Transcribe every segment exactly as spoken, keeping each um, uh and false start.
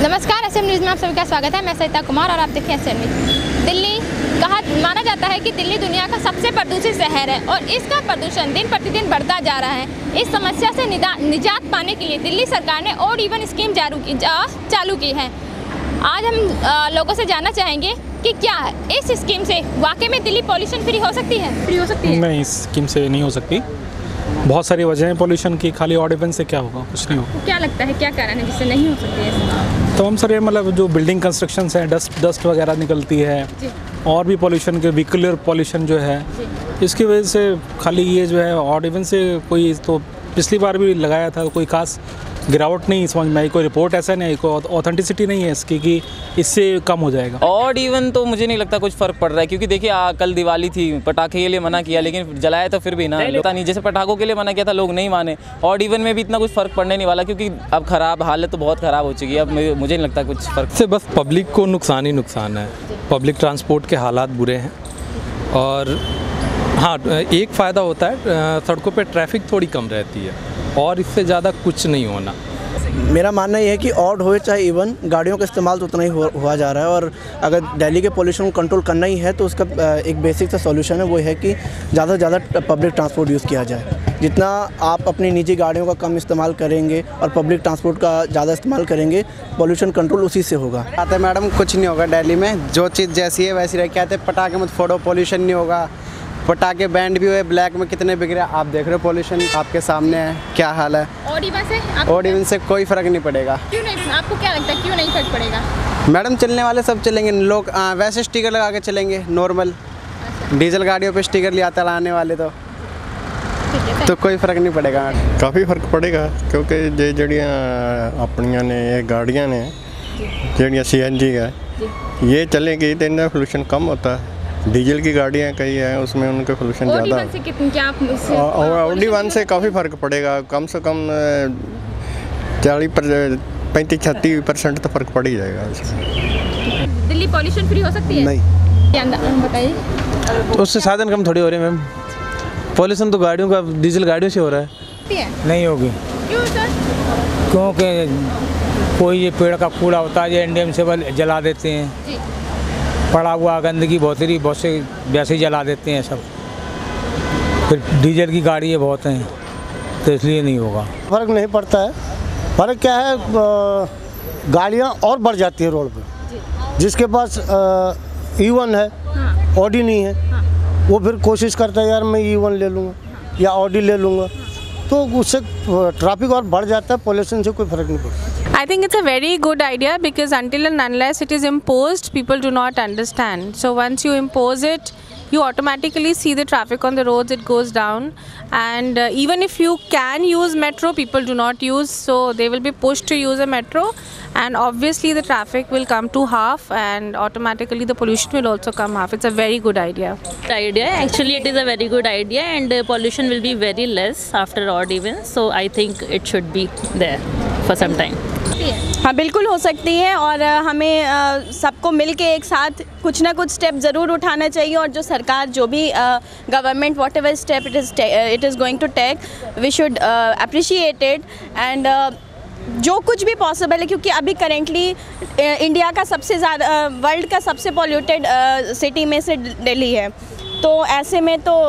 नमस्कार, S M news में आप सभी का स्वागत है। मैं सरिता कुमार और आप देखें एस एम न्यूज़। दिल्ली कहा माना जाता है कि दिल्ली दुनिया का सबसे प्रदूषित शहर है और इसका प्रदूषण दिन प्रतिदिन बढ़ता जा रहा है। इस समस्या से निजात पाने के लिए दिल्ली सरकार ने ऑड इवन स्कीम जारू की जा, चालू की है। आज हम आ, लोगों से जानना चाहेंगे कि क्या इस स्कीम से वाकई में दिल्ली पॉल्यूशन फ्री हो सकती है फ्री हो सकती है नहीं, इस स्कीम से नहीं हो सकती। बहुत सारी वजह हैं पॉल्यूशन की, खाली ऑड इवन से क्या होगा? कुछ नहीं होगा। क्या लगता है क्या कारण है जिससे नहीं हो सकती है? तो हम सर मतलब जो बिल्डिंग कंस्ट्रक्शंस हैं, डस्ट डस्ट वगैरह निकलती है जी। और भी पॉल्यूशन के व्हीकुलर पॉल्यूशन जो है जी। इसकी वजह से खाली ये जो है ऑड इवन से कोई, तो पिछली बार भी लगाया था, कोई खास गिरावट नहीं समझ में आई। कोई रिपोर्ट ऐसा नहीं आई, कोई ऑथेंटिसिटी नहीं है इसकी कि इससे कम हो जाएगा। ऑड इवन तो मुझे नहीं लगता कुछ फ़र्क पड़ रहा है, क्योंकि देखिए आ, कल दिवाली थी, पटाखे के लिए मना किया लेकिन जलाया तो फिर भी ना लगता नहीं। जैसे पटाखों के लिए मना किया था, लोग नहीं माने। ऑड इवन में भी इतना कुछ फ़र्क पड़ने नहीं वाला, क्योंकि अब ख़राब हालत तो बहुत ख़राब हो चुकी है। अब मुझे नहीं लगता कुछ फ़र्क से बस पब्लिक को नुकसान ही नुकसान है। पब्लिक ट्रांसपोर्ट के हालात बुरे हैं और हाँ, एक फ़ायदा होता है, सड़कों पे ट्रैफिक थोड़ी कम रहती है और इससे ज़्यादा कुछ नहीं होना। मेरा मानना ये है कि ऑड हो चाहे इवन, गाड़ियों का इस्तेमाल तो उतना ही हुआ जा रहा है और अगर दिल्ली के पोल्यूशन को कंट्रोल करना ही है तो उसका एक बेसिक सा सॉल्यूशन है, वो है कि ज़्यादा से ज़्यादा पब्लिक ट्रांसपोर्ट यूज़ किया जाए। जितना आप अपनी निजी गाड़ियों का कम इस्तेमाल करेंगे और पब्लिक ट्रांसपोर्ट का ज़्यादा इस्तेमाल करेंगे, पोल्यूशन कंट्रोल उसी से होगा। आते मैडम कुछ नहीं होगा दिल्ली में, जो चीज़ जैसी है वैसी रह। कहते पटाखे मत फोड़ो, पोल्यूशन नहीं होगा। पटाखे बैंड भी हुए, ब्लैक में कितने बिक रहे हैं, आप देख रहे हो, पोल्यूशन आपके सामने है, क्या हाल है। ऑड इवन से ऑड इवन से कोई फ़र्क नहीं पड़ेगा। क्यों नहीं? आपको क्या लगता है क्यों नहीं फर्क पड़ेगा? मैडम चलने वाले सब चलेंगे, लोग आ, वैसे स्टिकर लगा के चलेंगे नॉर्मल। अच्छा। डीजल गाड़ियों पे स्टिकर लिया चलाने वाले तो तो कोई फ़र्क नहीं पड़ेगा। काफ़ी फ़र्क पड़ेगा, क्योंकि जे जड़ियाँ अपनियां ने ये गाड़ियाँ ने जड़ियाँ सी एन जी है, ये चलेगी तो इनका पोल्यूशन कम होता है। डीजल की गाड़ियाँ कई हैं, उसमें उनका पोल्यूशन ज़्यादा है। ऑड इवन से काफ़ी फ़र्क पड़ेगा, कम से कम चालीस पर पैंतीस छत्तीस परसेंट तो फ़र्क पड़ ही जाएगा। दिल्ली पॉल्यूशन फ्री हो सकती है? नहीं, बताइए। तो उससे साधन कम थोड़ी हो रहे हैं मैम। पॉल्यूशन तो गाड़ियों का, डीजल गाड़ियों से हो रहा है। नहीं होगी। क्यों सर? क्योंकि कोई ये पेड़ का कूड़ा होता है, ये इंडियन से जला देते हैं जी। पड़ा हुआ गंदगी बहुत ही बहुत से वैसे ही जला देते हैं सब। फिर डीजल की गाड़ी है बहुत हैं, तो इसलिए नहीं होगा। फ़र्क नहीं पड़ता है। फ़र्क क्या है, गाड़ियाँ और बढ़ जाती है रोड पर। जिसके पास ई वन है, हाँ। ऑडी नहीं है, हाँ। वो फिर कोशिश करता है यार मैं ई वन ले लूँगा या ऑडी ले लूँगा, तो उससे ट्रैफिक और बढ़ जाता है। पोल्यूशन से कोई फ़र्क नहीं पड़ता। I think it's a very good idea because until and unless it is imposed, people do not understand. So once you impose it, you automatically see the traffic on the roads, it goes down. And uh, even if you can use metro, people do not use, so they will be pushed to use a metro, and obviously the traffic will come to half and automatically the pollution will also come half. It's a very good idea. idea actually it is a very good idea, and uh, pollution will be very less after odd even, so I think it should be there for some time. हाँ, बिल्कुल हो सकती है और हमें सबको मिल के एक साथ कुछ ना कुछ स्टेप ज़रूर उठाना चाहिए। और जो सरकार जो भी government whatever step it is it is going to take, we should appreciate it. And जो कुछ भी पॉसिबल है, क्योंकि अभी करेंटली इंडिया का सबसे ज़्यादा, वर्ल्ड का सबसे पॉल्यूटेड सिटी में से दिल्ली है, तो ऐसे में तो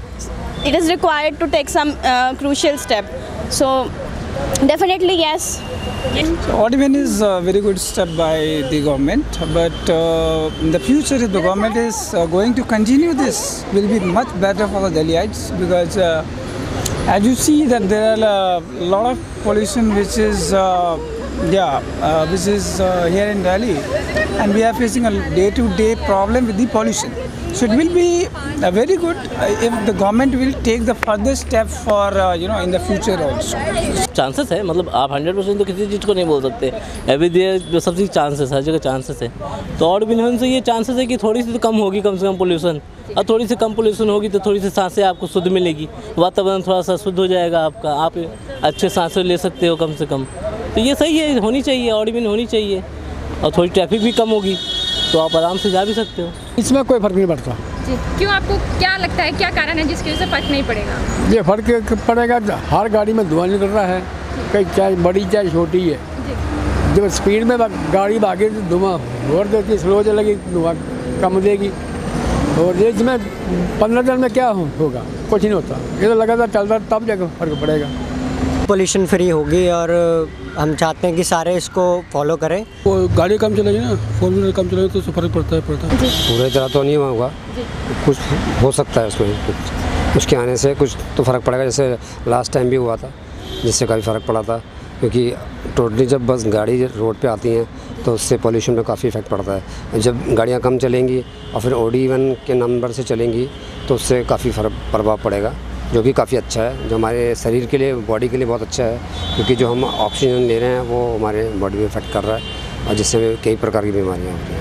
it is required to take some crucial step. So definitely yes. So odd even is a very good step by the government, but uh, in the future if the government is uh, going to continue this, will be much better for the Delhiites, because uh, as you see that there are a lot of pollution which is uh, yeah uh, which is uh, here in Delhi, and we are facing a day-to-day problem with the pollution. So it will be uh, very good uh, if the government will take the further step for uh, you know in the future also. Chances है, मतलब आप hundred percent तो किसी चीज़ को नहीं बोल सकते। Every day जो सब चीज़ चांसेस, हर जगह चांसेस है। तो ऑड इवन से ये चांसेस है कि थोड़ी सी तो कम होगी, कम से कम पोल्यूशन। और थोड़ी सी कम पोल्यूशन होगी तो थोड़ी सी सांसें आपको शुद्ध मिलेगी, वातावरण थोड़ा सा शुद्ध हो जाएगा आपका, आप अच्छे सांसें ले सकते हो कम से कम। तो ये सही है, होनी चाहिए, ऑड इवन होनी चाहिए। और थोड़ी ट्रैफिक भी कम होगी तो आप आराम से जा भी सकते हो। इसमें कोई फ़र्क नहीं पड़ता जी। क्यों? आपको क्या लगता है क्या कारण है जिसकी वजह से फ़र्क नहीं पड़ेगा? ये फ़र्क पड़ेगा, हर गाड़ी में धुआं निकल रहा है, कहीं चाहे बड़ी चाहे छोटी है, जब स्पीड में गाड़ी भागे तो धुआं और देती, स्लो चलेगी धुआं कम देगी। और ये इसमें पंद्रह दिन में क्या हो, होगा कुछ नहीं होता। ये तो लगातार चलता तब जाकर फर्क पड़ेगा। पोल्यूशन फ्री होगी और हम चाहते हैं कि सारे इसको फॉलो करें। वो गाड़ी कम चलेगी ना, फोर व्हीलर कम चलेगी तो उससे फर्क पड़ता है पड़ता है पूरे तरह तो नहीं होगा, कुछ हो सकता है उसमें, कुछ उसके आने से कुछ तो फ़र्क पड़ेगा। जैसे लास्ट टाइम भी हुआ था जिससे काफ़ी फ़र्क पड़ा था, क्योंकि टोटली जब बस गाड़ी रोड पे आती हैं तो उससे पोल्यूशन में काफ़ी इफेक्ट पड़ता है। जब गाड़ियाँ कम चलेंगी और फिर ओडी वन के नंबर से चलेंगी तो उससे काफ़ी फर्क प्रभाव पड़ेगा, जो कि काफ़ी अच्छा है, जो हमारे शरीर के लिए, बॉडी के लिए बहुत अच्छा है। क्योंकि जो हम ऑक्सीजन ले रहे हैं वो हमारे बॉडी में इफेक्ट कर रहा है और जिससे हमें कई प्रकार की बीमारियाँ होती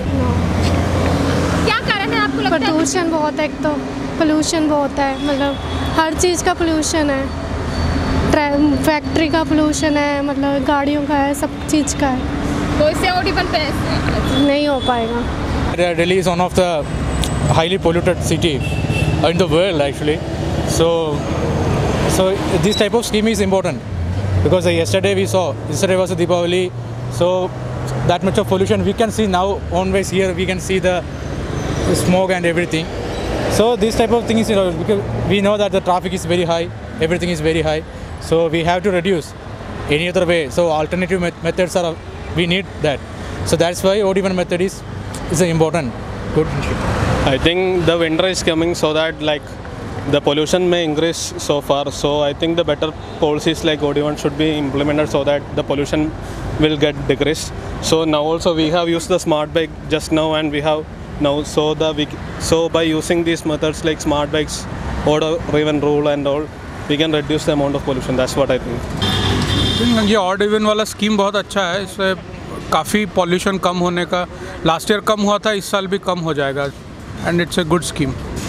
हैं। क्या कारण है आपको लगता है? प्रदूषण बहुत है, एक तो पोल्यूशन बहुत है, मतलब हर चीज़ का पोल्यूशन है। फैक्ट्री का पोल्यूशन है, मतलब गाड़ियों का है, सब चीज़ का है। तो इससे ओडी वन पे नहीं हो पाएगा। Delhi is one of the highly polluted city in the world actually. So, so this type of scheme is important because yesterday we saw, yesterday was a Deepavali, so that much of pollution we can see now. On ways here we can see the smoke and everything. So this type of thing is, you know, because we know that the traffic is very high, everything is very high. So we have to reduce any other way. So alternative met methods are, we need that. So that's why odd even method is is an important good. I think the winter is coming, so that like the pollution may increase so far. So I think the better policies like odd even should be implemented so that the pollution will get decreased. So now also we have used the smart bike just now, and we have now so the we, so by using these methods like smart bikes, odd even rule and all, we can reduce the amount of pollution. That's what I think. ये odd even वाला scheme बहुत अच्छा है, इससे काफ़ी pollution कम होने का, last year कम हुआ था, इस साल भी कम हो जाएगा, and it's a good scheme.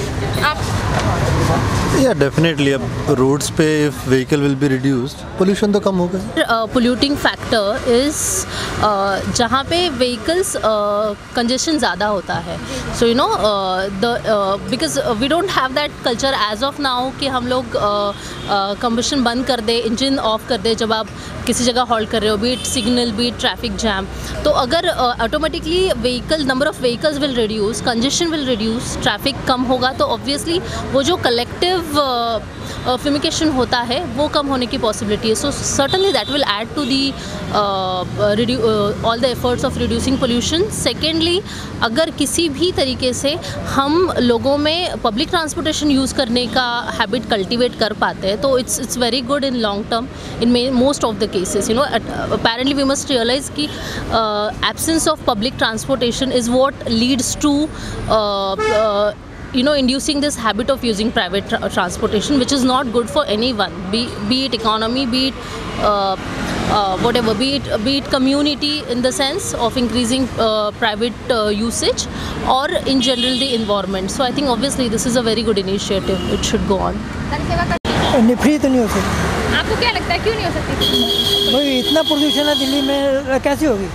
या डेफिनेटली अब रोड्स पे if vehicle will be reduced, pollution तो कम होगा। पोल्यूटिंग फैक्टर इज़ जहाँ पे व्हीकल्स कंजेशन ज़्यादा होता है, so you know the because we don't have that culture as of now कि हम लोग कंबशन बंद कर दे, इंजन ऑफ कर दे जब आप किसी जगह हॉल्ट कर रहे हो, beat signal, beat traffic jam. तो अगर automatically vehicle number of vehicles will reduce, congestion will reduce, traffic कम होगा, तो ऑब्वियसली वो जो कलेक्टिव फ्यूमिकेशन uh, होता है वो कम होने की पॉसिबिलिटी है। So certainly that will add to the all the efforts of reducing pollution. Secondly, अगर किसी भी तरीके से हम लोगों में पब्लिक ट्रांसपोर्टेशन यूज़ करने का हैबिट कल्टिवेट कर पाते हैं तो it's it's very good in long term in most of the cases. You know apparently we must realize कि uh, absence of public transportation is what leads to uh, uh, you know inducing this habit of using private tra transportation, which is not good for anyone, be, be it economy, be it uh, uh, whatever, be it be it community in the sense of increasing uh, private uh, usage, or in general the environment. So I think obviously this is a very good initiative, it should go on. नहीं, free तो नहीं हो सकती। आपको क्या लगता है क्यों नहीं हो सकती? भाई इतना प्रदूषण है दिल्ली में, कैसे होगी?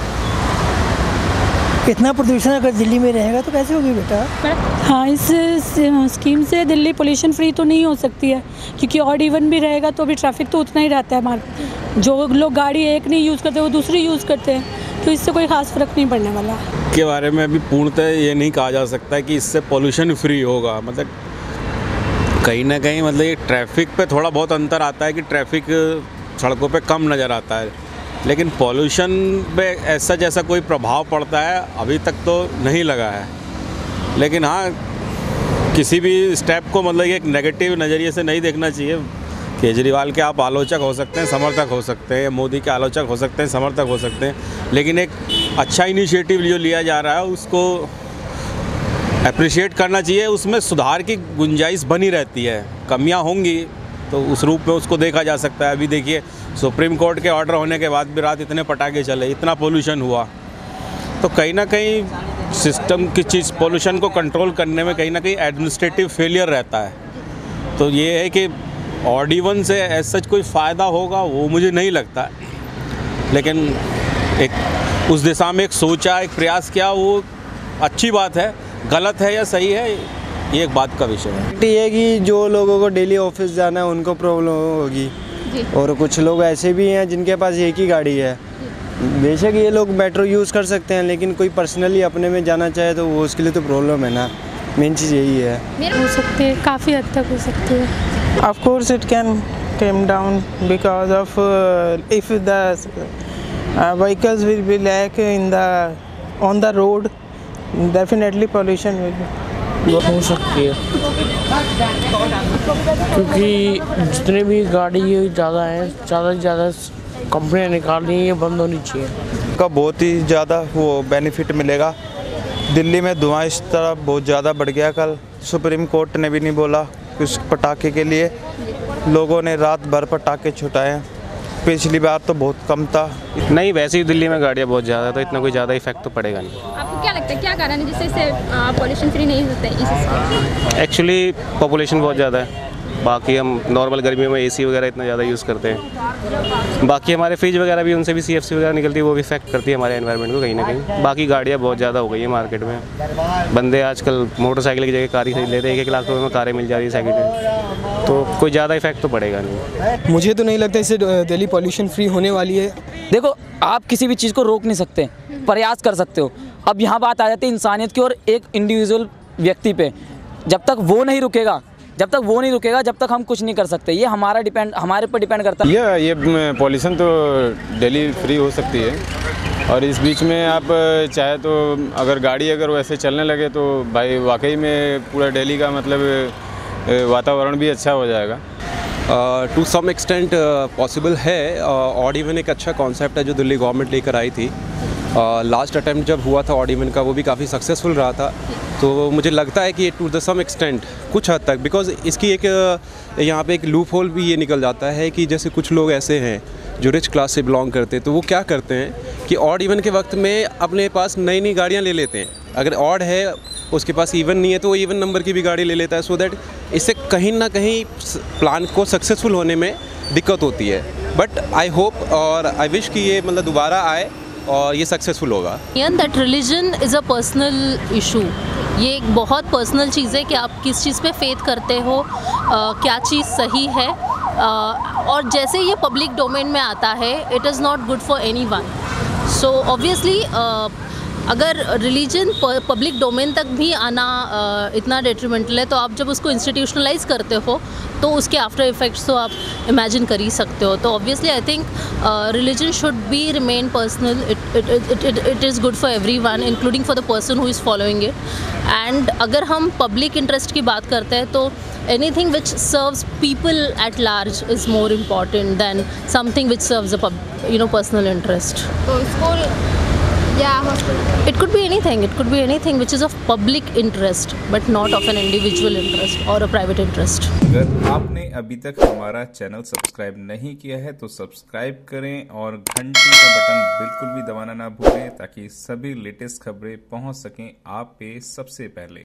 इतना प्रदूषण अगर दिल्ली में रहेगा तो कैसे होगी बेटा? हाँ, इस स्कीम से दिल्ली पोल्यूशन फ्री तो नहीं हो सकती है, क्योंकि ऑड इवन भी रहेगा तो अभी ट्रैफिक तो उतना ही रहता है। हमारा जो लोग गाड़ी एक नहीं यूज़ करते वो दूसरी यूज़ करते हैं, तो इससे कोई ख़ास फ़र्क नहीं पड़ने वाला। के बारे में अभी पूर्णतः ये नहीं कहा जा सकता कि इससे पोल्यूशन फ्री होगा। मतलब कहीं ना कहीं मतलब ये ट्रैफिक पे थोड़ा बहुत अंतर आता है कि ट्रैफिक सड़कों पे कम नज़र आता है, लेकिन पॉल्यूशन पे ऐसा जैसा कोई प्रभाव पड़ता है अभी तक तो नहीं लगा है। लेकिन हाँ, किसी भी स्टेप को मतलब एक नेगेटिव नज़रिए से नहीं देखना चाहिए। केजरीवाल के आप आलोचक हो सकते हैं, समर्थक हो सकते हैं, मोदी के आलोचक हो सकते हैं, समर्थक हो सकते हैं, लेकिन एक अच्छा इनिशिएटिव जो लिया जा रहा है उसको अप्रिशिएट करना चाहिए। उसमें सुधार की गुंजाइश बनी रहती है, कमियां होंगी तो उस रूप में उसको देखा जा सकता है। अभी देखिए सुप्रीम कोर्ट के ऑर्डर होने के बाद भी रात इतने पटाखे चले, इतना पोल्यूशन हुआ, तो कहीं ना कहीं सिस्टम की चीज़ पोल्यूशन को कंट्रोल करने में कहीं ना कहीं एडमिनिस्ट्रेटिव फेलियर रहता है। तो ये है कि ऑड इवन से ऐसा कोई फ़ायदा होगा वो मुझे नहीं लगता, लेकिन एक उस दिशा में एक सोचा, एक प्रयास किया, वो अच्छी बात है। गलत है या सही है ये एक बात का विषय है। ये है कि जो लोगों को डेली ऑफिस जाना है उनको प्रॉब्लम होगी, और कुछ लोग ऐसे भी हैं जिनके पास एक ही गाड़ी है, बेशक ये लोग मेट्रो यूज़ कर सकते हैं, लेकिन कोई पर्सनली अपने में जाना चाहे तो वो उसके लिए तो प्रॉब्लम है ना। मेन चीज़ यही है। हो सकती है, काफ़ी हद तक हो सकती है। Of course it can tame down because of uh, if the uh, vehicles will be lack in the on the road, definitely pollution will be. हो सकती है, क्योंकि जितने भी गाड़ी ज़्यादा हैं, ज़्यादा से ज़्यादा कंपनियाँ निकाल रही हैं, ये बंद होनी चाहिए। का बहुत ही ज़्यादा वो बेनिफिट मिलेगा। दिल्ली में धुआं इस तरह बहुत ज़्यादा बढ़ गया। कल सुप्रीम कोर्ट ने भी नहीं बोला कि उस पटाखे के लिए लोगों ने रात भर पटाखे छुटाए। पिछली बार तो बहुत कम था। नहीं, वैसे ही दिल्ली में गाड़ियाँ बहुत ज़्यादा, तो इतना कोई ज़्यादा इफेक्ट तो पड़ेगा नहीं। आपको क्या लगता है क्या कारण है जिससे इसे पॉल्यूशन फ्री नहीं होता है? एक्चुअली पॉपुलेशन बहुत ज़्यादा है। बाकी हम नॉर्मल गर्मियों में एसी वगैरह इतना ज़्यादा यूज़ करते हैं। बाकी हमारे फ्रिज वगैरह भी, उनसे भी सीएफसी वगैरह निकलती है, वो भी इफेक्ट करती है हमारे एनवायरनमेंट को कहीं ना कहीं। बाकी गाड़ियाँ बहुत ज़्यादा हो गई है मार्केट में। बंदे आजकल मोटरसाइकिल की जगह कार ही खरीद लेते हैं। एक एक लाख रुपये में कारें मिल जा रही है सेकेंड हैंड, तो कोई ज़्यादा इफेक्ट तो पड़ेगा नहीं। मुझे तो नहीं लगता इससे दिल्ली पॉल्यूशन फ्री होने वाली है। देखो, आप किसी भी चीज़ को रोक नहीं सकते, प्रयास कर सकते हो। अब यहाँ बात आ जाती है इंसानियत की और एक इंडिविजुअल व्यक्ति पे। जब तक वो नहीं रुकेगा जब तक वो नहीं रुकेगा जब तक हम कुछ नहीं कर सकते। ये हमारा डिपेंड हमारे पर डिपेंड करता है। ये ये पॉल्यूशन तो दिल्ली फ्री हो सकती है। और इस बीच में आप चाहे तो अगर गाड़ी अगर वैसे चलने लगे तो भाई वाकई में पूरा दिल्ली का मतलब वातावरण भी अच्छा हो जाएगा। टू सम एक्सटेंट पॉसिबल है। ऑड इवन एक अच्छा कॉन्सेप्ट है जो दिल्ली गवर्नमेंट लेकर आई थी। लास्ट uh, अटैम्प्ट जब हुआ था ऑड इवन का, वो भी काफ़ी सक्सेसफुल रहा था। तो मुझे लगता है कि टू द सम एक्सटेंट कुछ हद तक, बिकॉज इसकी एक यहाँ पे एक लूप होल भी ये निकल जाता है कि जैसे कुछ लोग ऐसे हैं जो रिच क्लास से बिलोंग करते हैं, तो वो क्या करते हैं कि ऑड इवन के वक्त में अपने पास नई नई गाड़ियाँ ले लेते हैं। अगर ऑड है उसके पास इवन नहीं है तो वो इवन नंबर की भी गाड़ी ले लेता है, सो दैट इससे कहीं ना कहीं प्लान को सक्सेसफुल होने में दिक्कत होती है। बट आई होप और आई विश कि ये मतलब दोबारा आए और ये सक्सेसफुल होगा। That religion is a personal issue. ये एक बहुत पर्सनल चीज़ है कि आप किस चीज़ पे फेथ करते हो, आ, क्या चीज़ सही है। आ, और जैसे ये पब्लिक डोमेन में आता है, it is not good for anyone. So obviously अगर रिलीजन पब्लिक डोमेन तक भी आना uh, इतना डेट्रीमेंटल है, तो आप जब उसको इंस्टीट्यूशनलाइज करते हो तो उसके आफ्टर इफ़ेक्ट्स तो आप इमेजिन कर ही सकते हो। तो obviously I think religion should be remain personal. It it it it is good for everyone, including for the person who is following it. And अगर हम पब्लिक इंटरेस्ट की बात करते हैं तो anything which serves people at large is more important than something which serves a pub, you know personal interest. So school, yeah, hospital. It could be anything. It could be anything which is of public interest, but not of an individual interest or a private interest. अगर आपने अभी तक हमारा channel subscribe नहीं किया है तो subscribe करें और घंटी का बटन बिल्कुल भी दबाना ना भूलें ताकि सभी लेटेस्ट खबरें पहुंच सकें आप पे सबसे पहले।